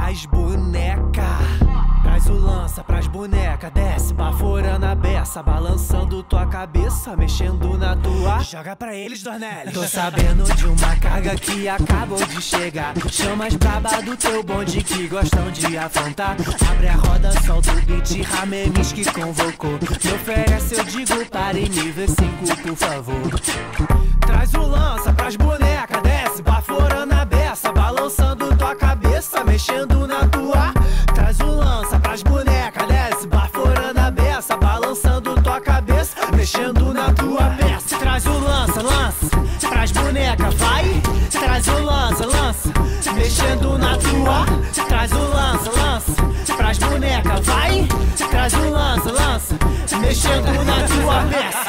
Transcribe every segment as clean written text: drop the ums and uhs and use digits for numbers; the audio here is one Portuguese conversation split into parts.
pras boneca. Traz o lança pras boneca, desce baforando a beça, balançando tua cabeça, mexendo na tua. Joga pra eles, Dornelles. Tô sabendo de uma carga que acabou de chegar. Chama as braba do teu bonde que gostam de afrontar. Abre a roda, solta o beat, Ramemis que convocou. Me oferece, eu digo, pare e me vê 5, por favor. Traz o lança pras boneca, desce baforando a beça, balançando tua cabeça, mexendo na tua. Traz o lança pras boneca, desce baforando a beça, balançando tua cabeça, mexendo na tua peça. Traz o lança, lança pras boneca, vai. Traz o lança, lança, mexendo na tua. Traz o lança, lança pras boneca, vai. Traz o lança, lança, mexendo na tua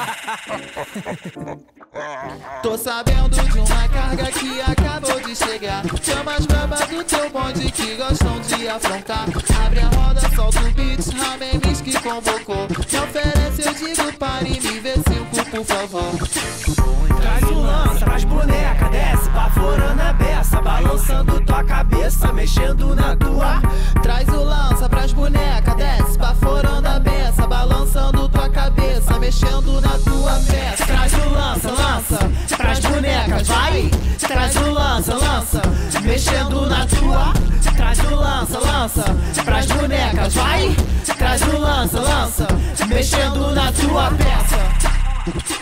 peça. Tô sabendo de uma carga que acabou de chegar. Chama as brabas do teu bonde que gostam de afrontar. Abre a roda, solta o beat, Ramemis que convocou. Me oferece, eu digo, pare e me vê 5, por favor. Traz o lança pras boneca, desce baforando a beça, balançando tua cabeça, mexendo na tua. Traz o lança pras boneca, desce baforando a beça, balançando tua cabeça, mexendo na tua peça. Traz o lança, lança pras bonecas, vai. Traz o lança, lança, mexendo na tua. Traz o lança, lança pras bonecas, vai. Traz o lança, lança, mexendo na tua peça.